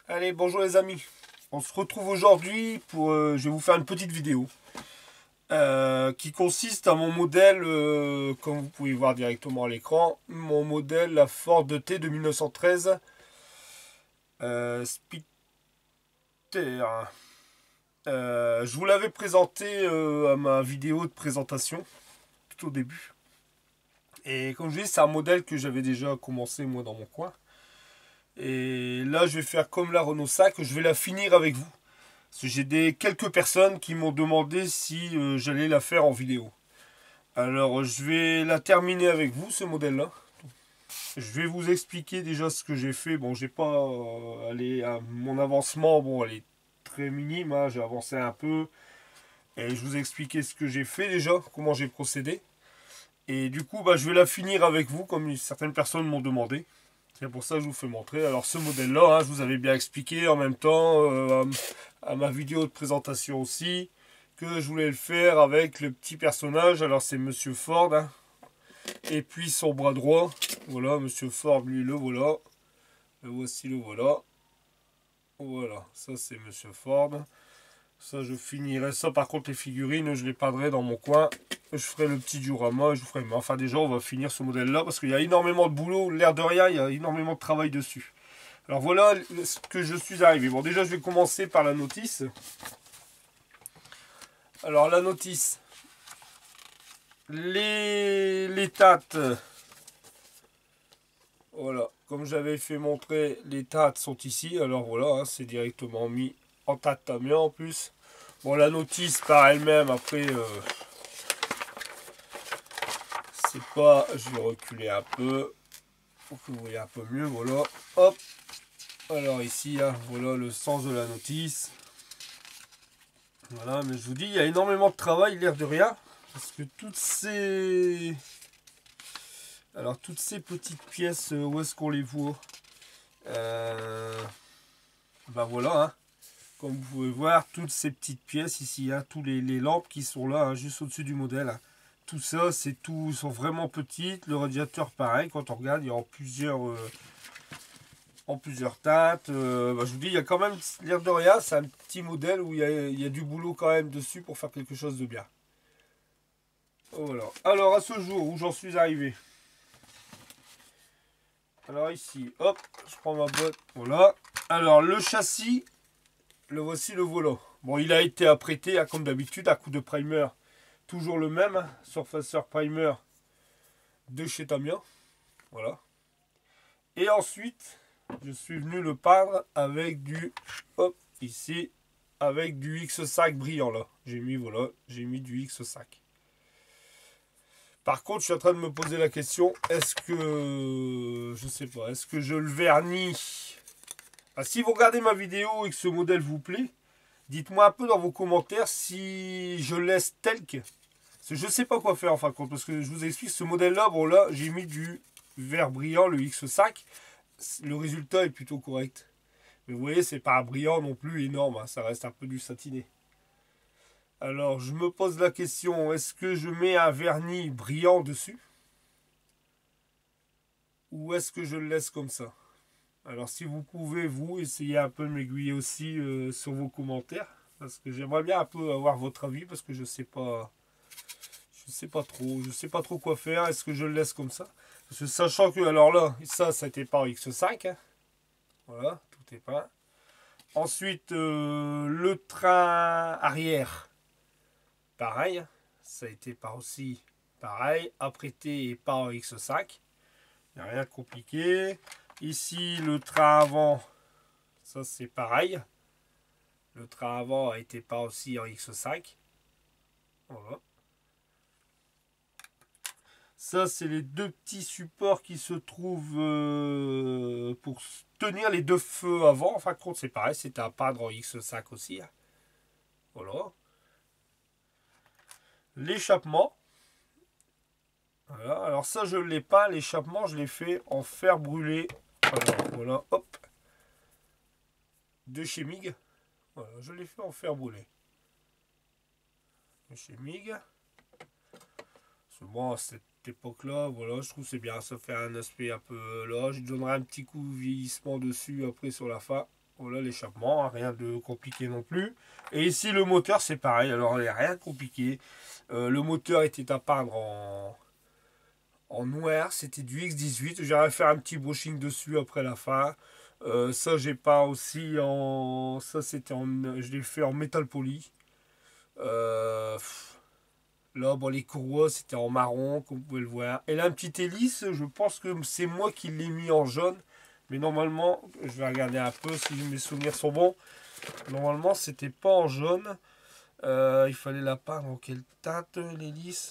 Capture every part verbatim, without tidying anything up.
Allez, bonjour les amis. On se retrouve aujourd'hui pour... euh, je vais vous faire une petite vidéo euh, qui consiste à mon modèle, euh, comme vous pouvez voir directement à l'écran, mon modèle, la Ford T de mille neuf cent treize euh, Speedster. Euh, je vous l'avais présenté euh, à ma vidéo de présentation, tout au début. Et comme je dis, c'est un modèle que j'avais déjà commencé moi dans mon coin. Et là, je vais faire comme la Renault cinq, je vais la finir avec vous. Parce que j'ai des quelques personnes qui m'ont demandé si euh, j'allais la faire en vidéo. Alors, je vais la terminer avec vous, ce modèle-là. Je vais vous expliquer déjà ce que j'ai fait. Bon, j'ai pas euh, allé à mon avancement. Bon, elle est très minime. Hein, j'ai avancé un peu. Et je vous ai expliqué ce que j'ai fait déjà, comment j'ai procédé. Et du coup, bah, je vais la finir avec vous, comme certaines personnes m'ont demandé. C'est pour ça que je vous fais montrer. Alors ce modèle-là, hein, je vous avais bien expliqué en même temps euh, à ma vidéo de présentation aussi, que je voulais le faire avec le petit personnage. Alors c'est Monsieur Ford. Hein, et puis son bras droit. Voilà, Monsieur Ford, lui, le voilà. Le voici, le voilà. Voilà, ça c'est Monsieur Ford. Ça, je finirai ça. Par contre, les figurines, je les peindrai dans mon coin. Je ferai le petit diorama, je vous ferai. Mais enfin, déjà, on va finir ce modèle-là parce qu'il y a énormément de boulot. L'air de rien, il y a énormément de travail dessus. Alors voilà ce que je suis arrivé. Bon, déjà, je vais commencer par la notice. Alors, la notice. Les, les tâtes. Voilà. Comme j'avais fait montrer, les tâtes sont ici. Alors voilà, hein, c'est directement mis en tâte Tamiya en plus. Bon, la notice par elle-même, après, euh, c'est pas... Je vais reculer un peu pour que vous voyez un peu mieux. Voilà, hop. Alors ici, hein, voilà le sens de la notice. Voilà, mais je vous dis, il y a énormément de travail, l'air de rien. Parce que toutes ces... Alors, toutes ces petites pièces, où est-ce qu'on les voit euh... Ben voilà, hein. Comme vous pouvez voir, toutes ces petites pièces ici, hein, tous les, les lampes qui sont là, hein, juste au-dessus du modèle. Hein. Tout ça, c'est tout, sont vraiment petites. Le radiateur, pareil, quand on regarde, il y a en plusieurs, euh, en plusieurs teintes. Euh, bah, je vous dis, il y a quand même, l'air de rien, c'est un petit modèle où il y, a, il y a du boulot quand même dessus pour faire quelque chose de bien. Voilà. Alors, à ce jour où j'en suis arrivé. Alors ici, hop, je prends ma botte, voilà. Alors, le châssis. Le voici le volant. Bon, il a été apprêté, hein, comme d'habitude, à coup de primer. Toujours le même, hein, surfaceur primer de chez Tamiya. Voilà. Et ensuite, je suis venu le peindre avec du... Hop, ici, avec du X cinq brillant, là. J'ai mis, voilà, j'ai mis du X cinq. Par contre, je suis en train de me poser la question, est-ce que... Je sais pas, est-ce que je le vernis? Ah, si vous regardez ma vidéo et que ce modèle vous plaît, dites-moi un peu dans vos commentaires si je laisse tel que. Parce que je ne sais pas quoi faire en fin de compte. Parce que je vous explique, ce modèle-là, bon là, j'ai mis du vert brillant, le X cinq. Le résultat est plutôt correct. Mais vous voyez, c'est pas un brillant non plus énorme. Hein, ça reste un peu du satiné. Alors, je me pose la question, est-ce que je mets un vernis brillant dessus? Ou est-ce que je le laisse comme ça? Alors si vous pouvez, vous, essayer un peu de m'aiguiller aussi euh, sur vos commentaires. Parce que j'aimerais bien un peu avoir votre avis. Parce que je sais pas. Je sais pas trop. Je sais pas trop quoi faire. Est-ce que je le laisse comme ça? Parce que sachant que, alors là, ça, ça a été peint en X cinq. Hein. Voilà, tout est peint. Ensuite, euh, le train arrière. Pareil. Ça a été peint aussi. Pareil. Apprêté et peint en X cinq. Il n'y a rien de compliqué. Ici, le train avant, ça c'est pareil. Le train avant a été peint aussi en X cinq. Voilà. Ça, c'est les deux petits supports qui se trouvent euh, pour tenir les deux feux avant. En fin de compte, c'est pareil, c'était à peindre en X cinq aussi. Hein. Voilà. L'échappement. Voilà. Alors ça, je ne l'ai pas. L'échappement, je l'ai fait en fer brûlé. Alors, voilà, hop. De chez Mig. Voilà, je l'ai fait en fer brûlé. De chez Mig. Bon, à cette époque-là, voilà, je trouve que c'est bien. Ça fait un aspect un peu là. Je donnerai un petit coup de vieillissement dessus après sur la fin. Voilà l'échappement, hein, rien de compliqué non plus. Et ici le moteur c'est pareil, alors il n'y a rien de compliqué. Euh, le moteur était à peindre en, en noir, c'était du X dix-huit. J'aurais fait un petit brushing dessus après la fin. Euh, ça j'ai pas aussi en... Ça c'était en... Je l'ai fait en métal poli. Euh... Là, bon, les courroies, c'était en marron, comme vous pouvez le voir. Et là, un petit hélice, je pense que c'est moi qui l'ai mis en jaune. Mais normalement, je vais regarder un peu si mes souvenirs sont bons. Normalement, c'était pas en jaune. Euh, il fallait la peindre en quelle teinte, l'hélice?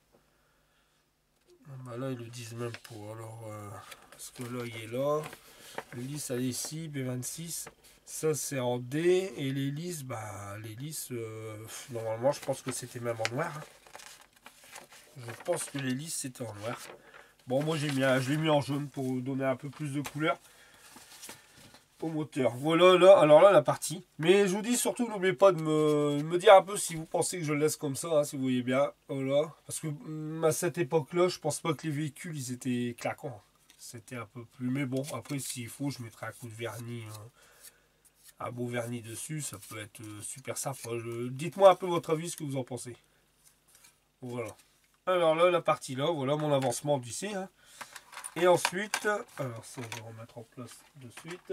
Bah là, ils le disent même pas. Alors, euh, parce que là, il est là. L'hélice, elle est ici, B vingt-six. Ça, c'est en D. Et l'hélice, bah, l'hélice, euh, normalement, je pense que c'était même en noir. Je pense que l'hélice c'était en noir. Bon, moi j'ai mis, je l'ai mis en jaune pour donner un peu plus de couleur au moteur. Voilà, là, alors là la partie. Mais je vous dis surtout, n'oubliez pas de me, de me dire un peu si vous pensez que je le laisse comme ça, hein, si vous voyez bien. Voilà. Parce que à cette époque-là, je pense pas que les véhicules ils étaient claquants. C'était un peu plus. Mais bon, après s'il faut, je mettrai un coup de vernis. Hein. Un beau vernis dessus, ça peut être super sympa. Je... Dites-moi un peu votre avis, ce que vous en pensez. Voilà. Alors là, la partie là, voilà mon avancement d'ici. Hein. Et ensuite, alors ça, je vais remettre en place de suite.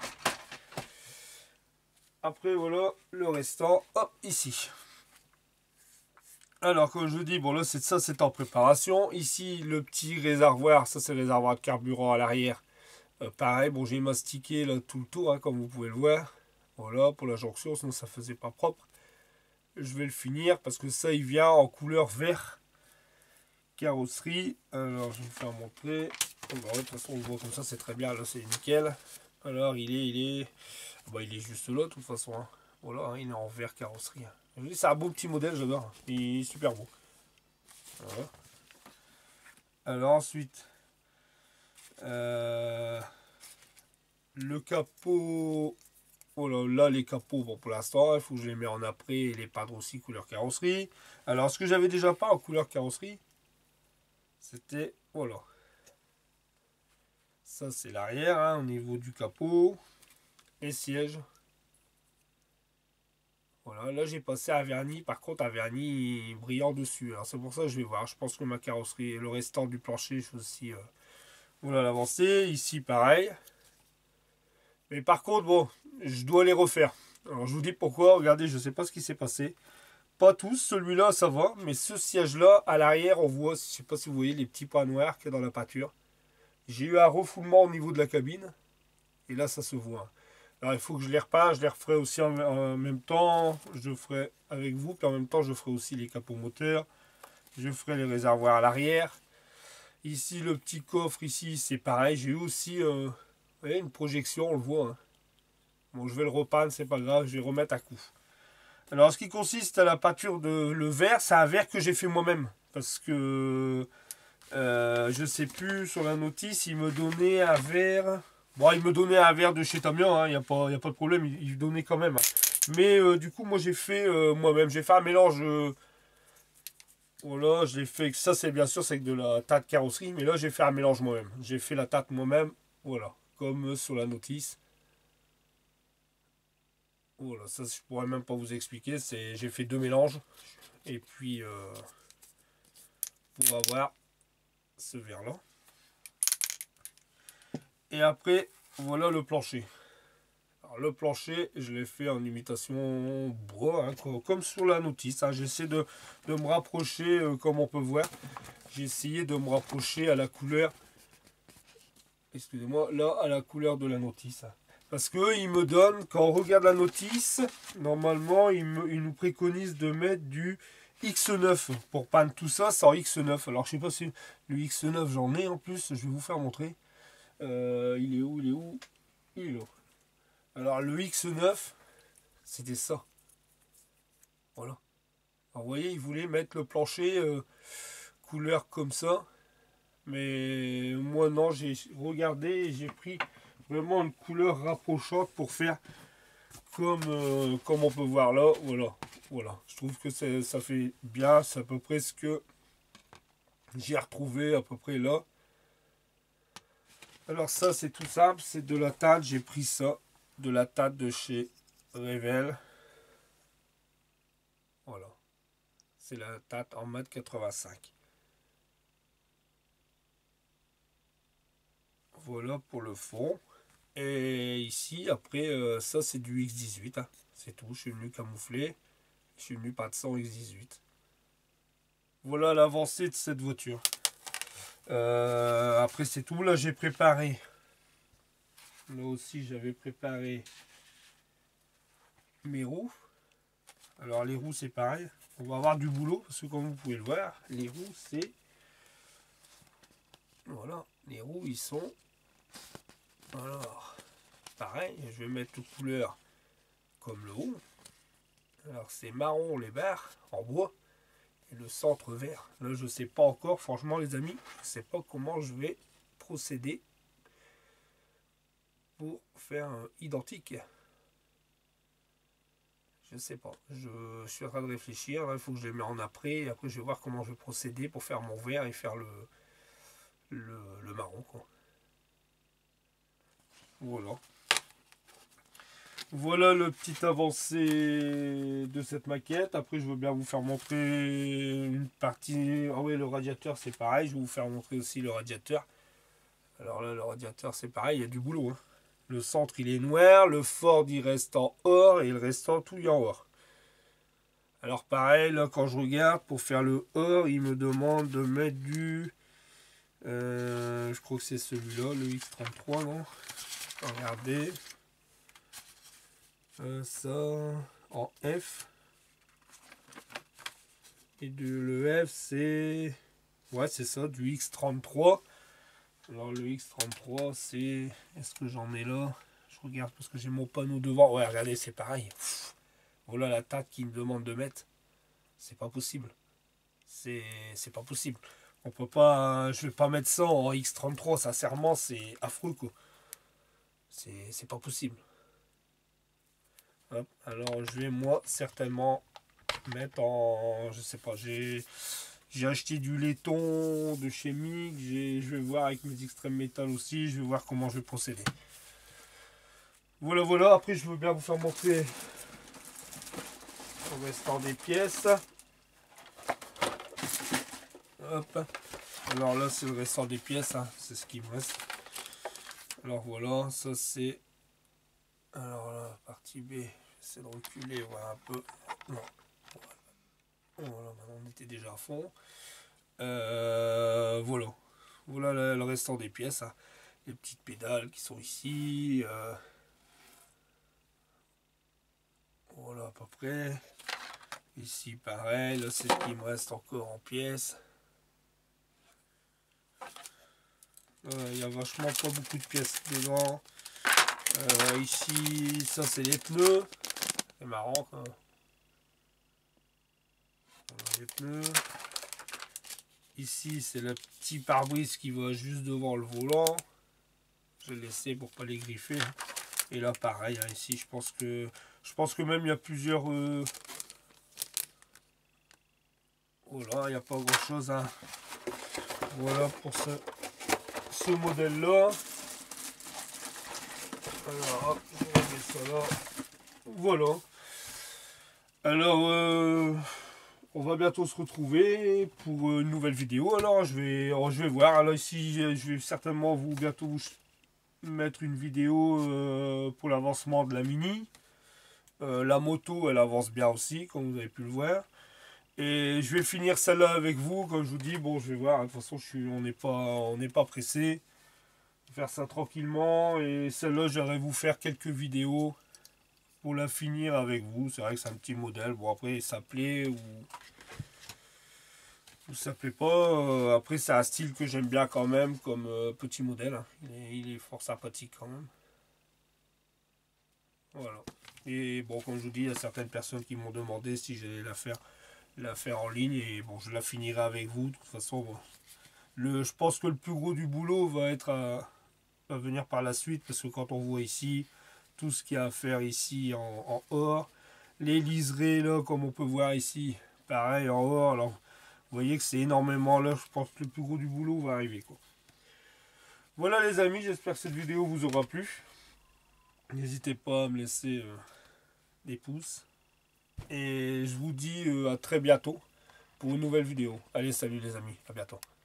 Après, voilà le restant, hop, ici. Alors, comme je vous dis, bon là, c'est ça, c'est en préparation. Ici, le petit réservoir, ça, c'est le réservoir de carburant à l'arrière. Euh, pareil, bon, j'ai mastiqué là tout le tour, hein, comme vous pouvez le voir. Voilà, pour la jonction, sinon ça faisait pas propre. Je vais le finir parce que ça, il vient en couleur vert. Carrosserie, alors je vais vous faire montrer. Bon, de toute façon on le voit comme ça, c'est très bien, là c'est nickel. Alors il est il est bah, il est juste là de toute façon, hein. Voilà, hein, il est en vert carrosserie. C'est un beau petit modèle, j'adore, il est super beau. Voilà. Alors ensuite euh, le capot. Oh là, là les capots, bon pour l'instant il faut que je les mette en après et les peindre aussi couleur carrosserie. Alors ce que j'avais déjà pas en couleur carrosserie, c'était, voilà, ça c'est l'arrière, hein, au niveau du capot et siège. Voilà, là j'ai passé un vernis, par contre un vernis brillant dessus. Alors c'est pour ça que je vais voir. Je pense que ma carrosserie et le restant du plancher, je vais aussi euh, voilà l'avancer. Ici pareil. Mais par contre, bon, je dois les refaire. Alors je vous dis pourquoi, regardez, je sais pas ce qui s'est passé. Pas tous, celui-là ça va, mais ce siège-là, à l'arrière, on voit, je sais pas si vous voyez les petits points noirs qu'il y a dans la peinture. J'ai eu un refoulement au niveau de la cabine. Et là, ça se voit. Alors, il faut que je les repeins. Je les referai aussi en, en même temps. Je ferai avec vous. Puis en même temps, je ferai aussi les capots moteurs. Je ferai les réservoirs à l'arrière. Ici, le petit coffre, ici, c'est pareil. J'ai eu aussi euh, vous voyez, une projection, on le voit. Hein. Bon, je vais le repeindre, c'est pas grave. Je vais remettre à coup. Alors, ce qui consiste à la peinture de le verre, c'est un verre que j'ai fait moi-même. Parce que euh, je sais plus, sur la notice, il me donnait un verre. Bon, il me donnait un verre de chez Tamiya, il hein, n'y a, a pas de problème, il, il donnait quand même. Hein. Mais euh, du coup, moi j'ai fait euh, moi-même, j'ai fait un mélange. Euh, voilà, je l'ai fait, ça c'est bien sûr, c'est avec de la teinte carrosserie, mais là j'ai fait un mélange moi-même. J'ai fait la teinte moi-même, voilà, comme euh, sur la notice. Voilà, ça je pourrais même pas vous expliquer, c'est j'ai fait deux mélanges. Et puis, euh, pour avoir ce verre-là. Et après, voilà le plancher. Alors, le plancher, je l'ai fait en imitation bois, hein, comme sur la notice. Hein. J'essaie de, de me rapprocher, euh, comme on peut voir. J'ai essayé de me rapprocher à la couleur, excusez-moi, là, à la couleur de la notice. Parce que il me donne, quand on regarde la notice, normalement, il, me, il nous préconise de mettre du X neuf. Pour peindre tout ça, c'est en X neuf. Alors, je sais pas si le X neuf, j'en ai en plus. Je vais vous faire montrer. Euh, il est où, il est où Il est là. Alors le X neuf, c'était ça. Voilà. Alors, vous voyez, il voulait mettre le plancher euh, couleur comme ça. Mais moi non, j'ai regardé et j'ai pris vraiment une couleur rapprochante pour faire comme, euh, comme on peut voir là. Voilà. Voilà. Je trouve que ça fait bien. C'est à peu près ce que j'ai retrouvé à peu près là. Alors ça c'est tout simple, c'est de la teinte, j'ai pris ça. de la Tate de chez Revell. Voilà. C'est la Tate en mode quatre-vingt-cinq. Voilà pour le fond. Et ici, après, euh, ça c'est du X dix-huit. Hein. C'est tout. Je suis venu camoufler. Je suis venu pas de sang X dix-huit. Voilà l'avancée de cette voiture. Euh, après, c'est tout. Là, j'ai préparé. Là aussi, j'avais préparé mes roues. Alors, les roues, c'est pareil. On va avoir du boulot parce que, comme vous pouvez le voir, les roues, c'est. Voilà. Les roues, ils sont. Alors, pareil. Je vais mettre de couleur comme le haut. Alors, c'est marron les barres en bois. Et le centre vert. Là, je sais pas encore. Franchement, les amis, je sais pas comment je vais procéder pour faire un identique. Je sais pas. Je suis en train de réfléchir. Là, il faut que je les mette en après. Et après, je vais voir comment je vais procéder pour faire mon vert et faire le, le, le marron, quoi. Voilà. Voilà le petit avancé de cette maquette. Après, je veux bien vous faire montrer une partie. Ah oui, le radiateur, c'est pareil. Je vais vous faire montrer aussi le radiateur. Alors là, le radiateur, c'est pareil. Il y a du boulot, hein. Le centre, il est noir. Le Ford, il reste en or. Et le restant, tout est en or. Alors pareil, là, quand je regarde, pour faire le or, il me demande de mettre du... Euh, je crois que c'est celui-là, le X trente-trois, non? Regardez. Euh, ça en F. Et de, le F, c'est... Ouais, c'est ça, du X trente-trois. Alors le X trente-trois, c'est... Est-ce que j'en ai là? Je regarde parce que j'ai mon panneau devant. Ouais, regardez, c'est pareil. Pff, voilà la taille qu'il me demande de mettre. C'est pas possible. C'est pas possible. On peut pas... Je vais pas mettre ça en X trente-trois. Sincèrement, c'est affreux, quoi. C'est pas possible. Hop, alors je vais, moi, certainement mettre en... Je sais pas, j'ai... J'ai acheté du laiton de chez Mig. Je vais voir avec mes extrêmes métal aussi. Je vais voir comment je vais procéder. Voilà, voilà. Après, je veux bien vous faire montrer le restant des pièces. Hop. Alors là, c'est le restant des pièces. Hein. C'est ce qui me reste. Alors voilà, ça c'est... Alors là, partie B. J'essaie de reculer, voir un peu. Non. Voilà, maintenant on était déjà à fond. Euh, voilà. Voilà le, le restant des pièces. Hein. Les petites pédales qui sont ici. Euh, voilà à peu près. Ici pareil. Là c'est ce qui me reste encore en pièces. Il y a vachement pas beaucoup de pièces dedans. Euh, ici, ça c'est les pneus. C'est marrant quoi. Voilà, les pneus. Ici c'est le petit pare-brise qui va juste devant le volant. Je l'ai laissé pour pas les griffer. Et là pareil, hein, ici je pense que je pense que même il y a plusieurs. Euh... Voilà, il n'y a pas grand chose. Hein. Voilà pour ce, ce modèle là. Alors hop, je vais mettre ça là. Voilà. Alors euh, on va bientôt se retrouver pour une nouvelle vidéo. Alors je vais, alors, je vais voir. Alors ici je vais certainement vous bientôt vous mettre une vidéo euh, pour l'avancement de la Mini. Euh, la moto elle avance bien aussi comme vous avez pu le voir. Et je vais finir celle-là avec vous. Comme je vous dis, bon je vais voir. De toute façon je suis, on n'est pas, on n'est pas pressé. Faire ça tranquillement. Et celle-là j'aimerais vous faire quelques vidéos pour la finir avec vous. C'est vrai que c'est un petit modèle. Bon après ça plaît ou, ou ça plaît pas. Après c'est un style que j'aime bien quand même comme euh, petit modèle. Il est, il est fort sympathique quand même. Voilà. Et bon comme je vous dis, il y a certaines personnes qui m'ont demandé si j'allais la faire, la faire en ligne. Et bon je la finirai avec vous. De toute façon bon, le, je pense que le plus gros du boulot va être à, à venir par la suite. Parce que quand on voit ici tout ce qu'il y a à faire ici en, en or, les liserés là comme on peut voir ici pareil en or. Alors vous voyez que c'est énormément là. Je pense que le plus gros du boulot va arriver quoi. Voilà les amis, j'espère que cette vidéo vous aura plu. N'hésitez pas à me laisser euh, des pouces. Et je vous dis euh, à très bientôt pour une nouvelle vidéo. Allez, salut les amis, à bientôt.